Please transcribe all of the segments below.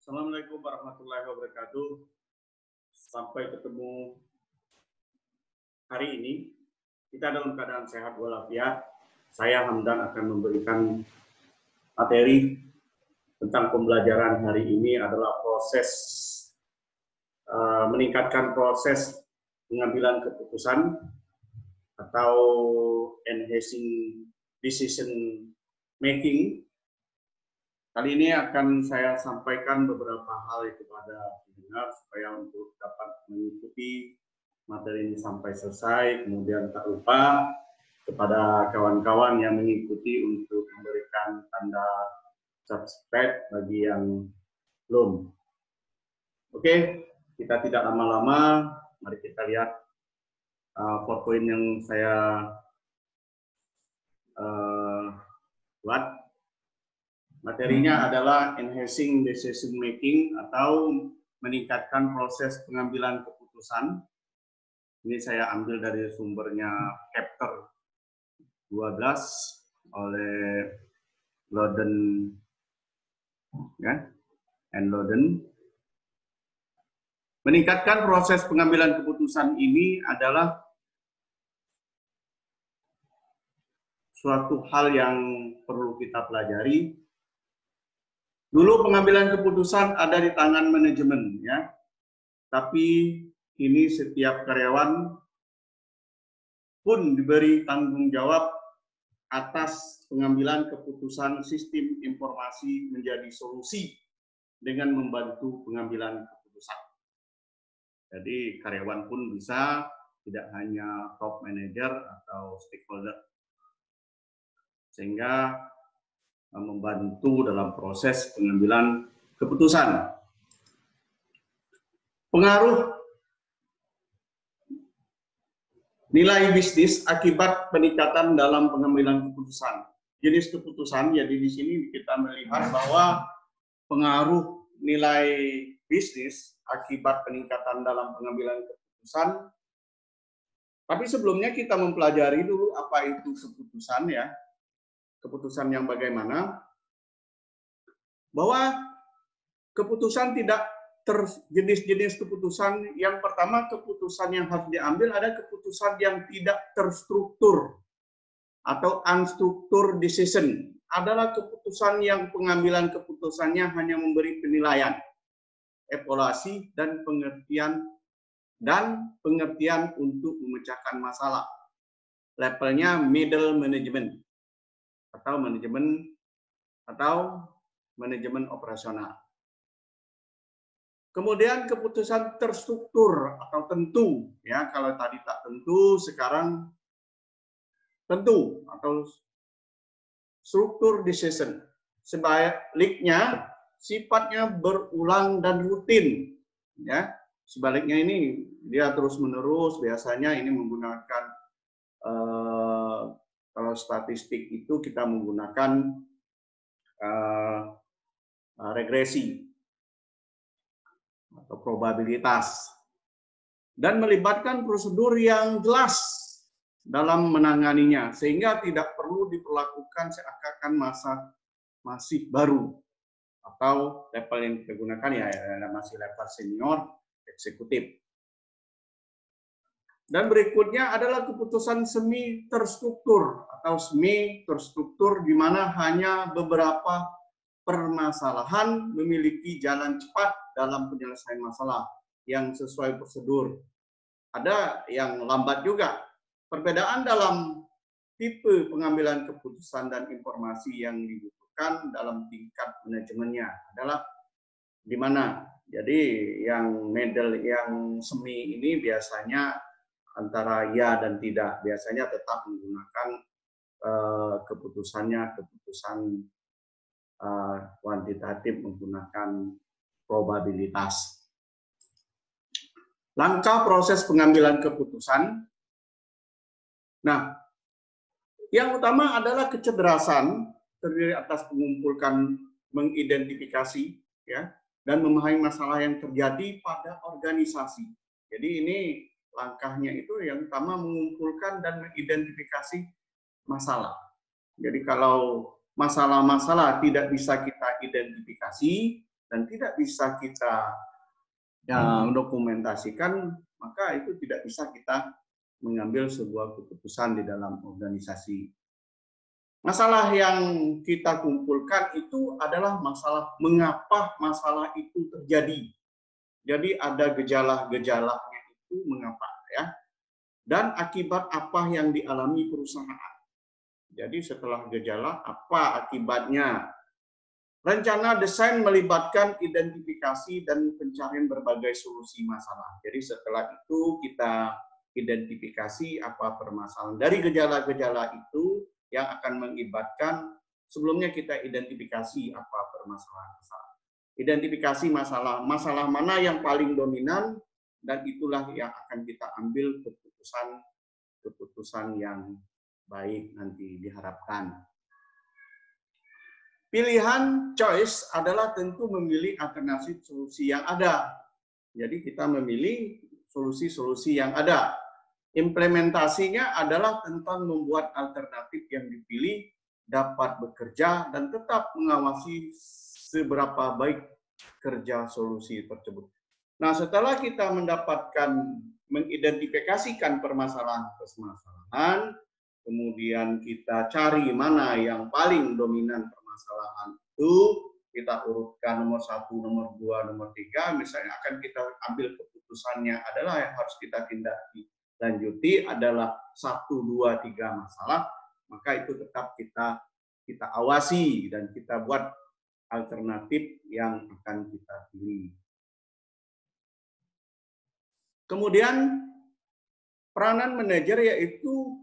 Assalamualaikum warahmatullahi wabarakatuh. Sampai ketemu hari ini. Kita dalam keadaan sehat walafiat. Saya Hamdan akan memberikan materi tentang pembelajaran hari ini adalah proses meningkatkan proses pengambilan keputusan atau enhancing decision making. Kali ini akan saya sampaikan beberapa hal kepada pendengar supaya untuk dapat mengikuti materi ini sampai selesai. Kemudian tak lupa kepada kawan-kawan yang mengikuti untuk memberikan tanda subscribe bagi yang belum. Oke, kita tidak lama-lama. Mari kita lihat PowerPoint yang saya buat. Materinya adalah enhancing decision making atau meningkatkan proses pengambilan keputusan. Ini saya ambil dari sumbernya chapter 12 oleh Loden ya, and Loden. Meningkatkan proses pengambilan keputusan ini adalah suatu hal yang perlu kita pelajari. Dulu pengambilan keputusan ada di tangan manajemen, ya. Tapi kini setiap karyawan pun diberi tanggung jawab atas pengambilan keputusan sistem informasi menjadi solusi dengan membantu pengambilan keputusan. Jadi karyawan pun bisa, tidak hanya top manager atau stakeholder. Sehingga membantu dalam proses pengambilan keputusan. Pengaruh nilai bisnis akibat peningkatan dalam pengambilan keputusan. Jenis keputusan, jadi di sini kita melihat bahwa pengaruh nilai bisnis akibat peningkatan dalam pengambilan keputusan. Tapi sebelumnya kita mempelajari dulu apa itu keputusan, ya. Keputusan yang bagaimana, bahwa keputusan tidak jenis-jenis keputusan. Yang pertama, keputusan yang harus diambil ada keputusan yang tidak terstruktur atau unstructured decision. Adalah keputusan yang pengambilan keputusannya hanya memberi penilaian, evaluasi dan pengertian untuk memecahkan masalah. Levelnya middle management atau manajemen operasional. Kemudian keputusan terstruktur atau tentu, ya. Kalau tadi tak tentu, sekarang tentu atau struktur decision. Sebaliknya sifatnya berulang dan rutin, ya. Sebaliknya ini dia terus menerus. Biasanya ini menggunakan kalau statistik itu kita menggunakan regresi atau probabilitas, dan melibatkan prosedur yang jelas dalam menanganinya, sehingga tidak perlu diperlakukan seakan-akan masih baru atau level yang kita gunakan ya masih level senior eksekutif. Dan berikutnya adalah keputusan semi terstruktur atau semi terstruktur, di mana hanya beberapa permasalahan memiliki jalan cepat dalam penyelesaian masalah yang sesuai prosedur. Ada yang lambat juga. Perbedaan dalam tipe pengambilan keputusan dan informasi yang dibutuhkan dalam tingkat manajemennya adalah di mana. Jadi yang middle, yang semi ini biasanya antara ya dan tidak. Biasanya tetap menggunakan keputusan kuantitatif, menggunakan probabilitas. Langkah proses pengambilan keputusan. Nah, yang utama adalah kecerdasan, terdiri atas mengidentifikasi, ya, dan memahami masalah yang terjadi pada organisasi. Jadi ini langkahnya itu yang pertama mengumpulkan dan mengidentifikasi masalah. Jadi kalau masalah-masalah tidak bisa kita identifikasi dan tidak bisa kita dokumentasikan, maka itu tidak bisa kita mengambil sebuah keputusan di dalam organisasi. Masalah yang kita kumpulkan itu adalah masalah mengapa masalah itu terjadi. Jadi ada gejala-gejalanya itu mengapa, ya. Dan akibat apa yang dialami perusahaan. Jadi setelah gejala, apa akibatnya? Rencana desain melibatkan identifikasi dan pencarian berbagai solusi masalah. Jadi setelah itu kita identifikasi apa permasalahan. Dari gejala-gejala itu yang akan mengibatkan, sebelumnya kita identifikasi apa permasalahan. Identifikasi masalah mana yang paling dominan, dan itulah yang akan kita ambil keputusan yang baik nanti diharapkan. Pilihan choice adalah tentu memilih alternatif solusi yang ada. Jadi kita memilih solusi-solusi yang ada. Implementasinya adalah tentang membuat alternatif yang dipilih dapat bekerja dan tetap mengawasi seberapa baik kerja solusi tersebut. Nah, setelah kita mengidentifikasikan permasalahan, kemudian kita cari mana yang paling dominan permasalahan itu, kita urutkan nomor 1, nomor 2, nomor 3, misalnya akan kita ambil keputusannya adalah yang harus kita tindak lanjuti adalah 1, 2, 3 masalah, maka itu tetap kita awasi dan kita buat alternatif yang akan kita pilih. Kemudian peranan manajer yaitu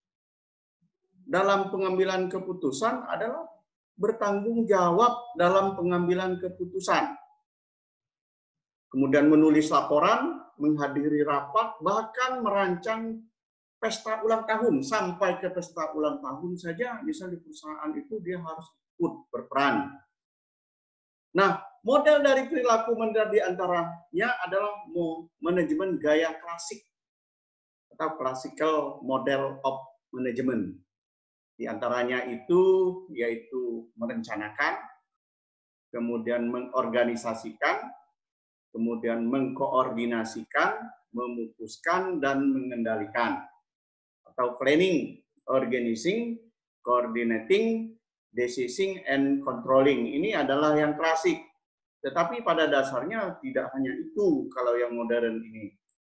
dalam pengambilan keputusan adalah bertanggung jawab dalam pengambilan keputusan. Kemudian menulis laporan, menghadiri rapat, bahkan merancang pesta ulang tahun. Sampai ke pesta ulang tahun saja, misalnya di perusahaan itu dia harus ikut berperan. Nah, model dari perilaku manajer diantaranya adalah manajemen gaya klasik atau classical model of management. Di antaranya itu yaitu merencanakan, kemudian mengorganisasikan, kemudian mengkoordinasikan, memutuskan, dan mengendalikan. Atau planning, organizing, coordinating, deciding, and controlling. Ini adalah yang klasik. Tetapi pada dasarnya tidak hanya itu kalau yang modern ini.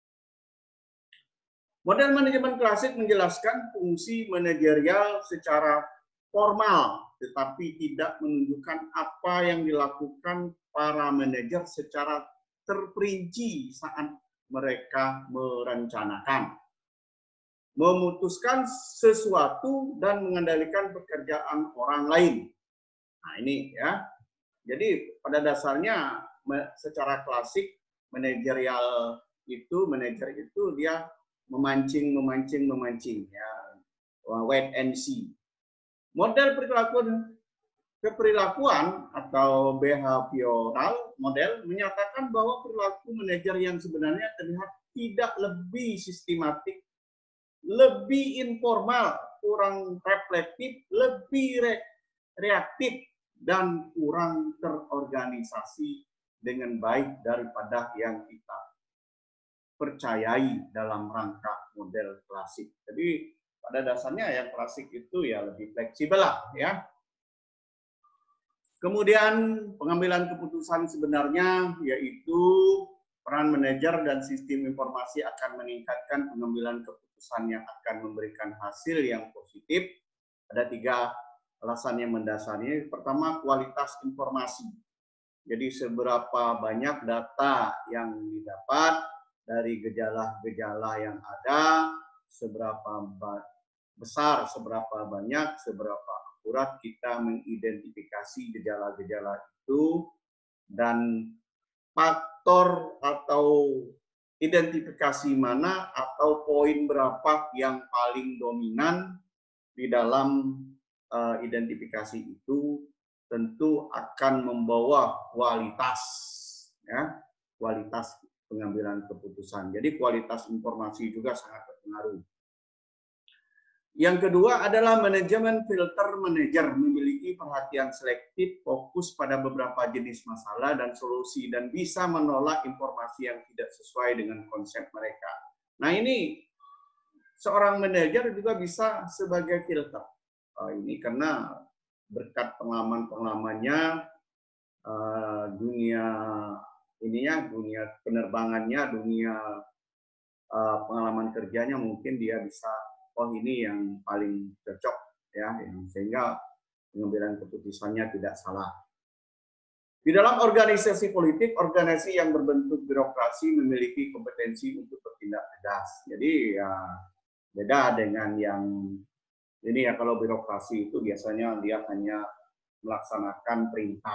Model manajemen klasik menjelaskan fungsi manajerial secara formal, tetapi tidak menunjukkan apa yang dilakukan para manajer secara terperinci saat mereka merencanakan, memutuskan sesuatu, dan mengendalikan pekerjaan orang lain. Nah ini ya. Jadi pada dasarnya secara klasik manajer itu dia memancing ya, wait and see. Model keperilakuan atau behavioral model menyatakan bahwa perilaku manajer yang sebenarnya terlihat tidak lebih sistematik, lebih informal, kurang reflektif, lebih reaktif, dan kurang terorganisasi dengan baik daripada yang kita percayai dalam rangka model klasik. Jadi pada dasarnya yang klasik itu ya lebih fleksibel lah ya. Kemudian pengambilan keputusan sebenarnya yaitu peran manajer dan sistem informasi akan meningkatkan pengambilan keputusan yang akan memberikan hasil yang positif. Ada 3 alasan yang mendasarnya. Pertama, kualitas informasi. Jadi seberapa banyak data yang didapat dari gejala-gejala yang ada, seberapa besar, seberapa banyak, seberapa akurat kita mengidentifikasi gejala-gejala itu, dan faktor atau identifikasi mana atau poin berapa yang paling dominan di dalam identifikasi itu tentu akan membawa kualitas, ya, kualitas pengambilan keputusan. Jadi kualitas informasi juga sangat berpengaruh. Yang kedua adalah manajemen filter manager, memiliki perhatian selektif, fokus pada beberapa jenis masalah dan solusi, dan bisa menolak informasi yang tidak sesuai dengan konsep mereka. Nah ini, seorang manajer juga bisa sebagai filter. Ini karena berkat pengalaman-pengalamannya, dunia penerbangannya, dunia pengalaman kerjanya, mungkin dia bisa, oh ini yang paling cocok ya, sehingga pengambilan keputusannya tidak salah. Di dalam organisasi politik, organisasi yang berbentuk birokrasi memiliki kompetensi untuk bertindak tegas. Jadi ya beda dengan yang ini ya, kalau birokrasi itu biasanya dia hanya melaksanakan perintah.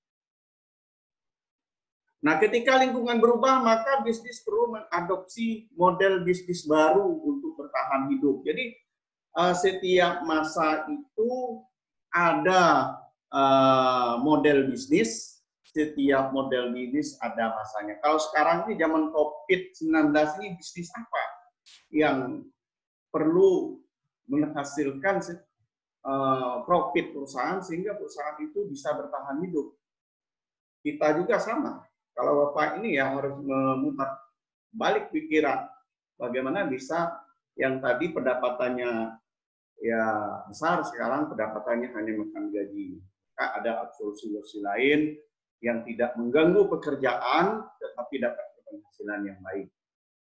Nah, ketika lingkungan berubah, maka bisnis perlu mengadopsi model bisnis baru untuk bertahan hidup. Jadi, setiap masa itu ada model bisnis, setiap model bisnis ada masanya. Kalau sekarang ini zaman COVID-19 ini, bisnis apa yang perlu menghasilkan profit perusahaan sehingga perusahaan itu bisa bertahan hidup? Kita juga sama. Kalau Bapak ini ya harus memutar balik pikiran, bagaimana bisa yang tadi pendapatannya ya besar, sekarang pendapatannya hanya makan gaji. Ada solusi-solusi lain yang tidak mengganggu pekerjaan, tetapi dapat penghasilan yang baik.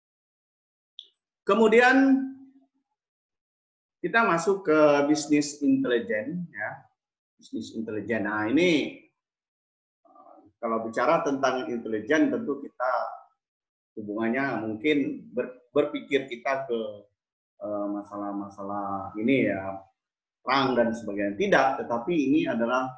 Kemudian kita masuk ke bisnis intelijen, ya, bisnis intelijen. Nah ini, kalau bicara tentang intelijen, tentu kita hubungannya mungkin berpikir kita ke masalah-masalah ini ya, perang dan sebagainya. Tidak, tetapi ini adalah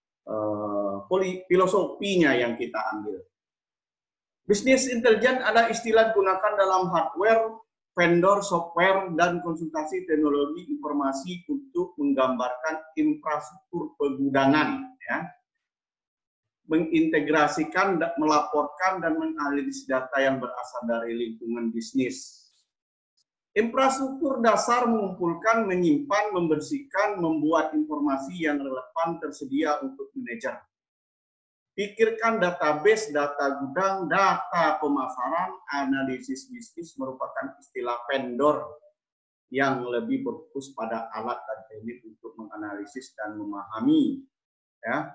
filosofinya yang kita ambil. Bisnis intelijen adalah istilah digunakan dalam hardware, vendor, software, dan konsultasi teknologi informasi untuk menggambarkan infrastruktur pergudangan, ya, mengintegrasikan, melaporkan, dan menganalisis data yang berasal dari lingkungan bisnis. Infrastruktur dasar mengumpulkan, menyimpan, membersihkan, membuat informasi yang relevan tersedia untuk manajer. Pikirkan database, data gudang, data pemasaran, analisis bisnis merupakan istilah vendor yang lebih berfokus pada alat dan teknik untuk menganalisis dan memahami, ya,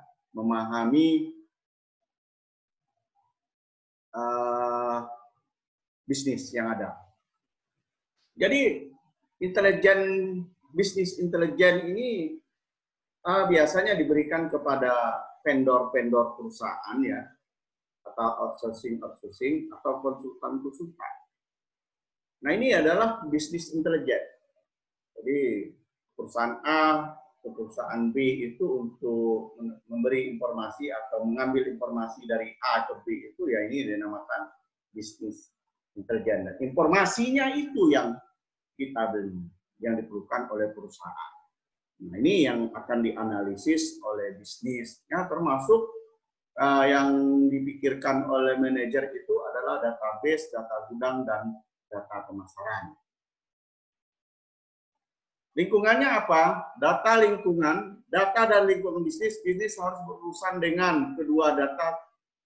bisnis yang ada. Jadi bisnis intelijen ini biasanya diberikan kepada vendor-vendor perusahaan, ya, atau outsourcing atau konsultan. Nah ini adalah bisnis intelijen. Jadi perusahaan A ke perusahaan B itu untuk memberi informasi atau mengambil informasi dari A ke B itu, ya ini dinamakan bisnis intelijen. Informasinya itu yang kita beli, yang diperlukan oleh perusahaan. Nah ini yang akan dianalisis oleh bisnis, ya, termasuk yang dipikirkan oleh manajer itu adalah database, data gudang, dan data pemasaran. Lingkungannya apa? Data lingkungan, data dan lingkungan bisnis. Bisnis harus berurusan dengan kedua data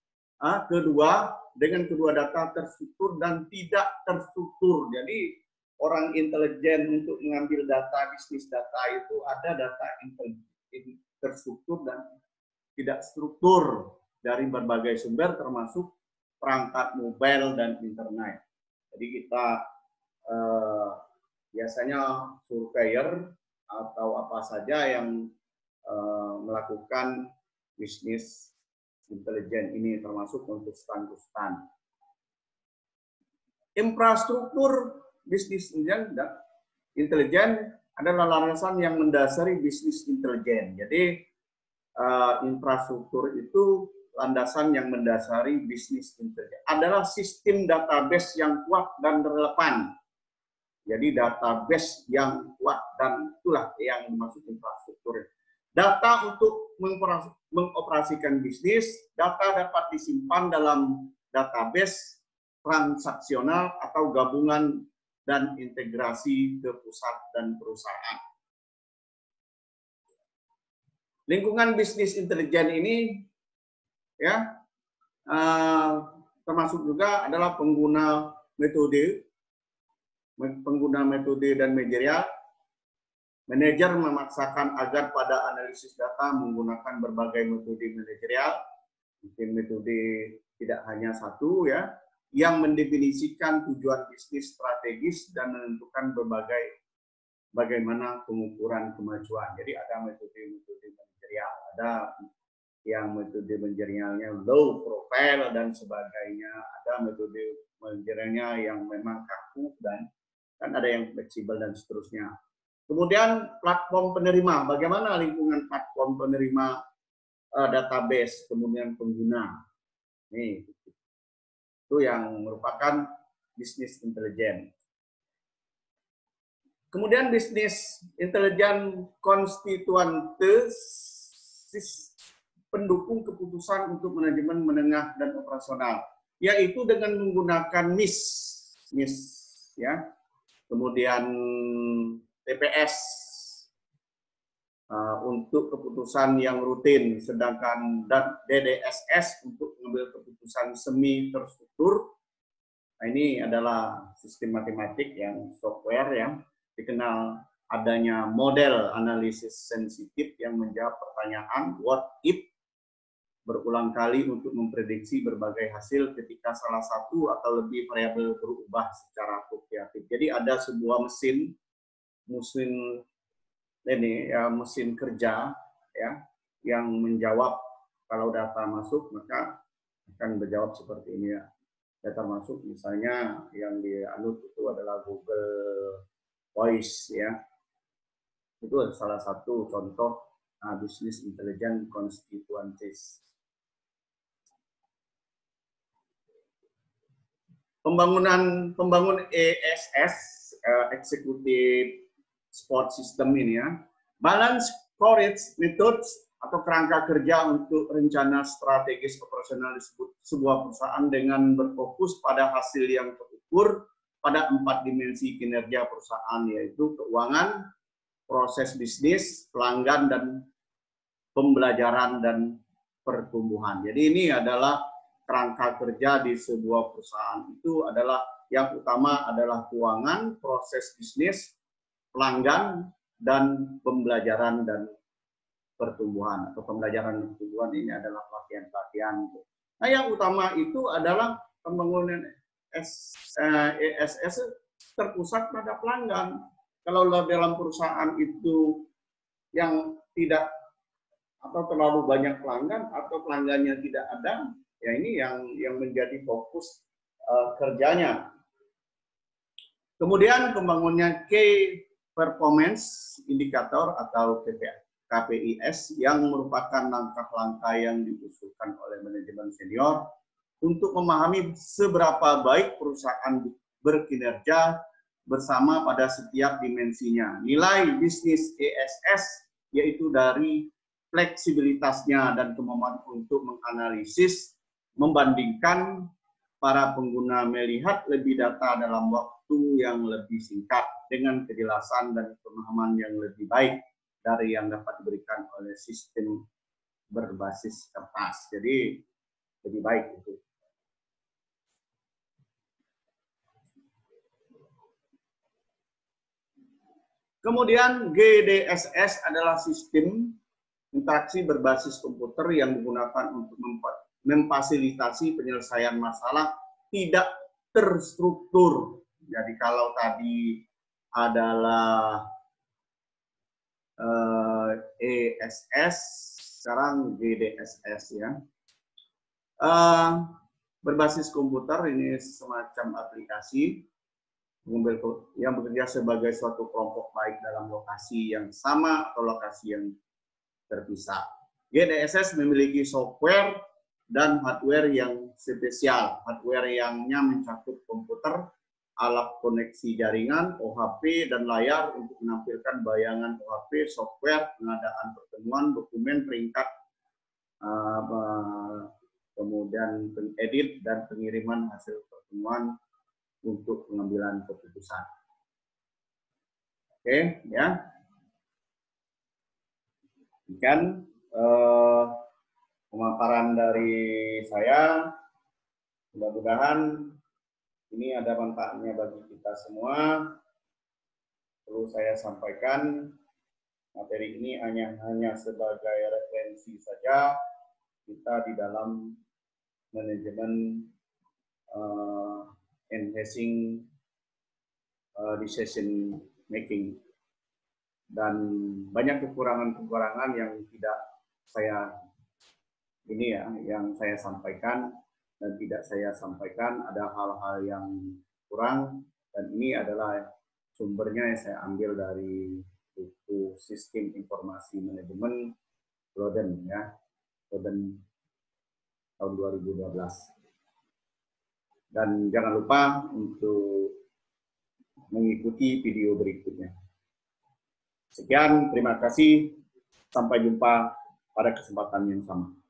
terstruktur dan tidak terstruktur. Jadi orang intelijen untuk mengambil data bisnis data itu ada data terstruktur dan tidak struktur dari berbagai sumber, termasuk perangkat mobile dan internet. Jadi kita biasanya surveyor atau apa saja yang melakukan bisnis intelijen ini, termasuk untuk stand-to-stand. Infrastruktur bisnis intelijen adalah landasan yang mendasari bisnis intelijen. Jadi infrastruktur itu landasan yang mendasari bisnis intelijen. Adalah sistem database yang kuat dan relevan. Jadi database yang kuat, dan itulah yang dimaksud infrastruktur. Data untuk mengoperasikan bisnis, data dapat disimpan dalam database transaksional atau gabungan dan integrasi ke pusat dan perusahaan. Lingkungan bisnis intelijen ini ya termasuk juga adalah pengguna metode dan manajerial. Manajer memaksakan agar pada analisis data menggunakan berbagai metode manajerial, mungkin metode tidak hanya satu ya, yang mendefinisikan tujuan bisnis strategis dan menentukan bagaimana pengukuran kemajuan. Jadi ada metode manajerial, ada yang metode manajerialnya low profile dan sebagainya, ada metode manajerialnya yang memang kaku dan kan ada yang fleksibel dan seterusnya. Kemudian platform penerima, bagaimana lingkungan platform penerima database, kemudian pengguna. Nih, itu yang merupakan bisnis intelijen. Kemudian bisnis intelijen konstituentis pendukung keputusan untuk manajemen menengah dan operasional, yaitu dengan menggunakan MIS ya. Kemudian TPS untuk keputusan yang rutin, sedangkan DDSS untuk mengambil keputusan semi terstruktur. Nah, ini adalah sistem matematik yang software yang dikenal adanya model analisis sensitif yang menjawab pertanyaan what if berulang kali untuk memprediksi berbagai hasil ketika salah satu atau lebih variabel berubah secara fluktuatif. Jadi ada sebuah mesin ini ya, mesin kerja ya yang menjawab kalau data masuk maka akan menjawab seperti ini ya. Data masuk misalnya yang dianut itu adalah Google Voice ya. Itu salah satu contoh bisnis intelijen konstituentis. Pembangun ESS, Executive Support System ini ya, balance storage methods atau kerangka kerja untuk rencana strategis operasional disebut sebuah perusahaan dengan berfokus pada hasil yang terukur pada 4 dimensi kinerja perusahaan, yaitu keuangan, proses bisnis, pelanggan, dan pembelajaran dan pertumbuhan. Jadi ini adalah kerangka kerja di sebuah perusahaan. Itu adalah yang utama adalah keuangan, proses bisnis, pelanggan, dan pembelajaran dan pertumbuhan. Atau pembelajaran dan pertumbuhan ini adalah pelatihan-pelatihan. Nah, yang utama itu adalah pembangunan ESS terpusat pada pelanggan. Kalau dalam perusahaan itu yang tidak atau terlalu banyak pelanggan atau pelanggannya tidak ada, ya ini yang menjadi fokus kerjanya. Kemudian pembangunnya Key Performance Indicator atau KPIs yang merupakan langkah-langkah yang diusulkan oleh manajemen senior untuk memahami seberapa baik perusahaan berkinerja bersama pada setiap dimensinya. Nilai bisnis ESS yaitu dari fleksibilitasnya dan kemampuan untuk menganalisis, membandingkan para pengguna melihat lebih data dalam waktu yang lebih singkat dengan kejelasan dan pemahaman yang lebih baik dari yang dapat diberikan oleh sistem berbasis kertas. Jadi lebih baik itu. Kemudian GDSS adalah sistem interaksi berbasis komputer yang digunakan untuk memfasilitasi penyelesaian masalah tidak terstruktur. Jadi kalau tadi adalah ESS, sekarang GDSS ya. Berbasis komputer ini semacam aplikasi yang bekerja sebagai suatu kelompok baik dalam lokasi yang sama atau lokasi yang terpisah. GDSS memiliki software dan hardware yang spesial. Hardware yangnya mencakup komputer, alat koneksi jaringan, OHP, dan layar untuk menampilkan bayangan OHP, software, pengadaan pertemuan, dokumen, peringkat, kemudian pengedit dan pengiriman hasil pertemuan, untuk pengambilan keputusan. Oke, ya. Demikian pemaparan dari saya. Mudah-mudahan ini ada manfaatnya bagi kita semua. Perlu saya sampaikan, materi ini hanya sebagai referensi saja kita di dalam manajemen enhancing decision making, dan banyak kekurangan-kekurangan yang tidak saya yang saya sampaikan dan tidak saya sampaikan, ada hal-hal yang kurang, dan ini adalah sumbernya yang saya ambil dari buku Sistem Informasi Manajemen Loden, ya, Loden tahun 2012. Dan jangan lupa untuk mengikuti video berikutnya. Sekian, terima kasih. Sampai jumpa pada kesempatan yang sama.